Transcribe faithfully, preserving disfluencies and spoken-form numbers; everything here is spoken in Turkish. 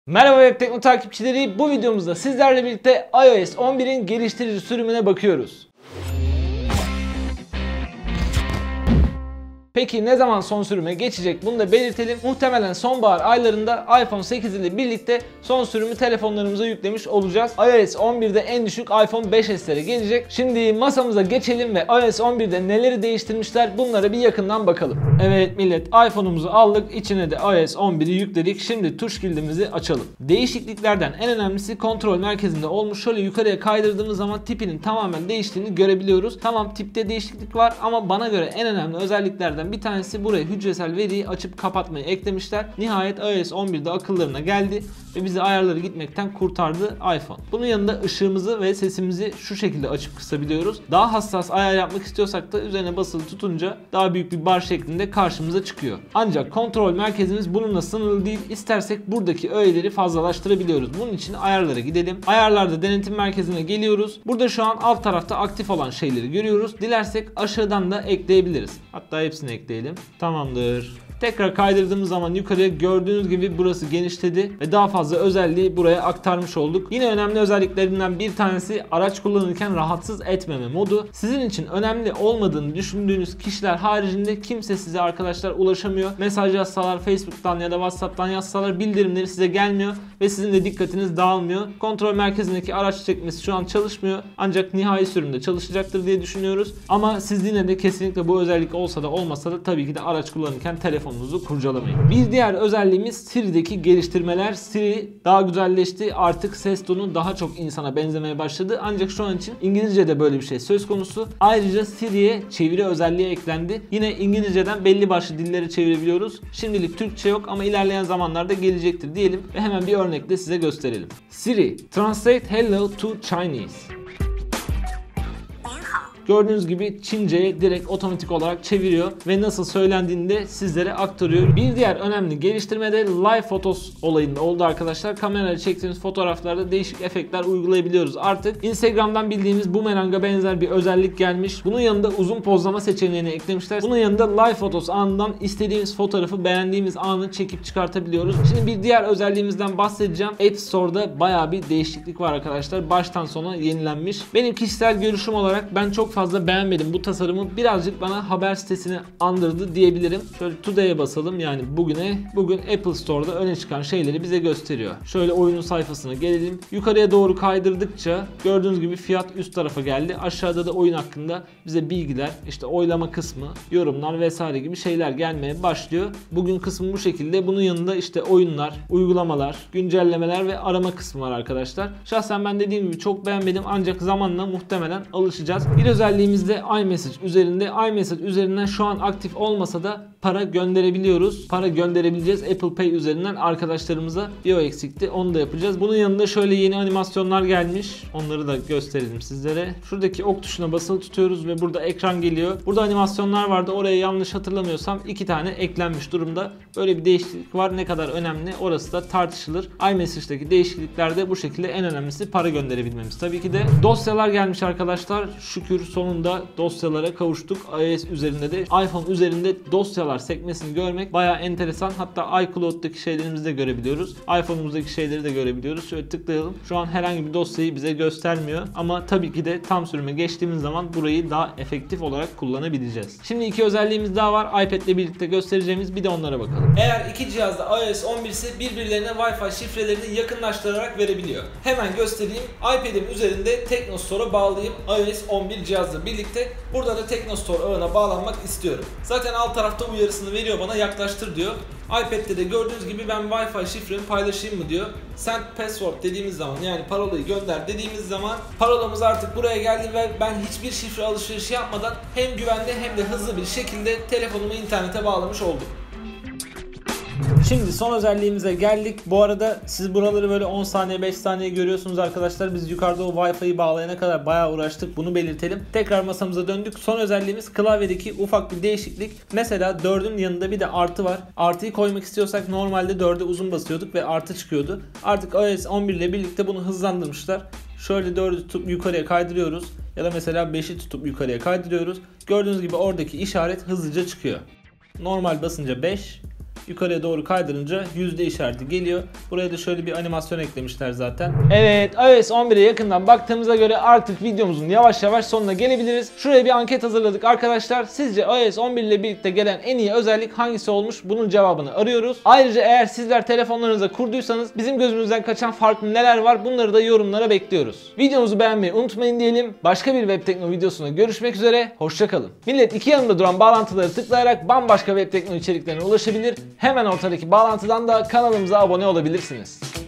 Merhaba Web Tekno takipçileri, bu videomuzda sizlerle birlikte iOS on birin geliştirici sürümüne bakıyoruz. Peki ne zaman son sürüme geçecek, bunu da belirtelim. Muhtemelen sonbahar aylarında iPhone sekiz ile birlikte son sürümü telefonlarımıza yüklemiş olacağız. iOS on birde en düşük iPhone beş S'lere gelecek. Şimdi masamıza geçelim ve iOS on birde neleri değiştirmişler bunlara bir yakından bakalım. Evet millet, iPhone'umuzu aldık, içine de iOS on biri yükledik. Şimdi tuş kilidimizi açalım. Değişikliklerden en önemlisi kontrol merkezinde olmuş. Şöyle yukarıya kaydırdığımız zaman tipinin tamamen değiştiğini görebiliyoruz. Tamam, tipte değişiklik var ama bana göre en önemli özelliklerden bir tanesi, buraya hücresel veriyi açıp kapatmayı eklemişler. Nihayet iOS on birde akıllarına geldi ve bizi ayarları gitmekten kurtardı iPhone. Bunun yanında ışığımızı ve sesimizi şu şekilde açıp kısabiliyoruz. Daha hassas ayar yapmak istiyorsak da üzerine basılı tutunca daha büyük bir bar şeklinde karşımıza çıkıyor. Ancak kontrol merkezimiz bununla sınırlı değil. İstersek buradaki öğeleri fazlalaştırabiliyoruz. Bunun için ayarlara gidelim. Ayarlarda denetim merkezine geliyoruz. Burada şu an alt tarafta aktif olan şeyleri görüyoruz. Dilersek aşağıdan da ekleyebiliriz. Hatta hepsini ekleyelim. Tamamdır. Tekrar kaydırdığımız zaman yukarıya gördüğünüz gibi burası genişledi ve daha fazla özelliği buraya aktarmış olduk. Yine önemli özelliklerinden bir tanesi araç kullanırken rahatsız etmeme modu. Sizin için önemli olmadığını düşündüğünüz kişiler haricinde kimse size arkadaşlar ulaşamıyor. Mesaj yazsalar, Facebook'tan ya da WhatsApp'tan yazsalar bildirimleri size gelmiyor ve sizin de dikkatiniz dağılmıyor. Kontrol merkezindeki araç çekmesi şu an çalışmıyor. Ancak nihai sürümde çalışacaktır diye düşünüyoruz. Ama siz yine de kesinlikle bu özellik olsa da olmasa da tabii ki de araç kullanırken telefon kurcalamayın. Bir diğer özelliğimiz Siri'deki geliştirmeler. Siri daha güzelleşti. Artık ses tonu daha çok insana benzemeye başladı. Ancak şu an için İngilizce'de böyle bir şey söz konusu. Ayrıca Siri'ye çeviri özelliği eklendi. Yine İngilizce'den belli başlı dilleri çevirebiliyoruz. Şimdilik Türkçe yok ama ilerleyen zamanlarda gelecektir diyelim ve hemen bir örnekle size gösterelim. Siri, translate hello to Chinese. Gördüğünüz gibi Çince'ye direkt otomatik olarak çeviriyor ve nasıl söylendiğini de sizlere aktarıyor. Bir diğer önemli geliştirme de Live Photos olayında oldu arkadaşlar. Kamerayla çektiğimiz fotoğraflarda değişik efektler uygulayabiliyoruz artık. Instagram'dan bildiğimiz bumeranga benzer bir özellik gelmiş. Bunun yanında uzun pozlama seçeneğini eklemişler. Bunun yanında Live Photos anından istediğimiz fotoğrafı, beğendiğimiz anı çekip çıkartabiliyoruz. Şimdi bir diğer özelliğimizden bahsedeceğim. App Store'da bayağı bir değişiklik var arkadaşlar. Baştan sona yenilenmiş. Benim kişisel görüşüm olarak ben çok fazla beğenmedim bu tasarımı. Birazcık bana haber sitesini andırdı diyebilirim. Şöyle Today'e basalım, yani bugüne. Bugün Apple Store'da öne çıkan şeyleri bize gösteriyor. Şöyle oyunun sayfasına gelelim. Yukarıya doğru kaydırdıkça gördüğünüz gibi fiyat üst tarafa geldi. Aşağıda da oyun hakkında bize bilgiler, işte oylama kısmı, yorumlar vesaire gibi şeyler gelmeye başlıyor. Bugün kısmı bu şekilde. Bunun yanında işte oyunlar, uygulamalar, güncellemeler ve arama kısmı var arkadaşlar. Şahsen ben dediğim gibi çok beğenmedim ancak zamanla muhtemelen alışacağız. Bir özelliğimiz de iMessage üzerinde. iMessage üzerinden şu an aktif olmasa da para gönderebiliyoruz. Para gönderebileceğiz Apple Pay üzerinden arkadaşlarımıza. Bir o eksikti, onu da yapacağız. Bunun yanında şöyle yeni animasyonlar gelmiş. Onları da gösterelim sizlere. Şuradaki ok tuşuna basılı tutuyoruz ve burada ekran geliyor. Burada animasyonlar vardı. Oraya yanlış hatırlamıyorsam iki tane eklenmiş durumda. Böyle bir değişiklik var. Ne kadar önemli orası da tartışılır. iMessage'daki değişikliklerde bu şekilde en önemlisi para gönderebilmemiz. Tabii ki de dosyalar gelmiş arkadaşlar. Şükür sonunda dosyalara kavuştuk. iOS üzerinde de iPhone üzerinde dosyalar sekmesini görmek bayağı enteresan. Hatta iCloud'daki şeylerimizi de görebiliyoruz. iPhone'umuzdaki şeyleri de görebiliyoruz. Şöyle tıklayalım. Şu an herhangi bir dosyayı bize göstermiyor. Ama tabii ki de tam sürüme geçtiğimiz zaman burayı daha efektif olarak kullanabileceğiz. Şimdi iki özelliğimiz daha var. iPad ile birlikte göstereceğimiz, bir de onlara bakalım. Eğer iki cihazda iOS on bir ise birbirlerine Wi-Fi şifrelerini yakınlaştırarak verebiliyor. Hemen göstereyim. iPad'im üzerinde TeknoStore'a bağlayayım. iOS on bir cihazla birlikte. Burada da TeknoStore ağına bağlanmak istiyorum. Zaten alt tarafta uyarısını veriyor bana, yaklaştır diyor. iPad'de de gördüğünüz gibi ben Wi-Fi şifremi paylaşayım mı diyor. Send password dediğimiz zaman, yani parolayı gönder dediğimiz zaman parolamız artık buraya geldi ve ben hiçbir şifre alışverişi yapmadan hem güvenli hem de hızlı bir şekilde telefonumu internete bağlamış oldum. Şimdi son özelliğimize geldik. Bu arada siz buraları böyle on saniye beş saniye görüyorsunuz arkadaşlar. Biz yukarıda o Wi-Fi'yi bağlayana kadar bayağı uğraştık. Bunu belirtelim. Tekrar masamıza döndük. Son özelliğimiz klavyedeki ufak bir değişiklik. Mesela dördün yanında bir de artı var. Artıyı koymak istiyorsak normalde dörde uzun basıyorduk ve artı çıkıyordu. Artık iOS on bir ile birlikte bunu hızlandırmışlar. Şöyle dördü tutup yukarıya kaydırıyoruz. Ya da mesela beşi tutup yukarıya kaydırıyoruz. Gördüğünüz gibi oradaki işaret hızlıca çıkıyor. Normal basınca beş. yukarıya doğru kaydırınca yüzde işareti geliyor. Buraya da şöyle bir animasyon eklemişler zaten. Evet, iOS on bire yakından baktığımıza göre artık videomuzun yavaş yavaş sonuna gelebiliriz. Şuraya bir anket hazırladık arkadaşlar. Sizce iOS on bir ile birlikte gelen en iyi özellik hangisi olmuş? Bunun cevabını arıyoruz. Ayrıca eğer sizler telefonlarınıza kurduysanız bizim gözümüzden kaçan farklı neler var? Bunları da yorumlara bekliyoruz. Videomuzu beğenmeyi unutmayın diyelim. Başka bir web tekno videosunda görüşmek üzere. Hoşça kalın. Millet iki yanımda duran bağlantıları tıklayarak bambaşka web tekno içeriklerine ulaşabilir. Hemen ortadaki bağlantıdan da kanalımıza abone olabilirsiniz.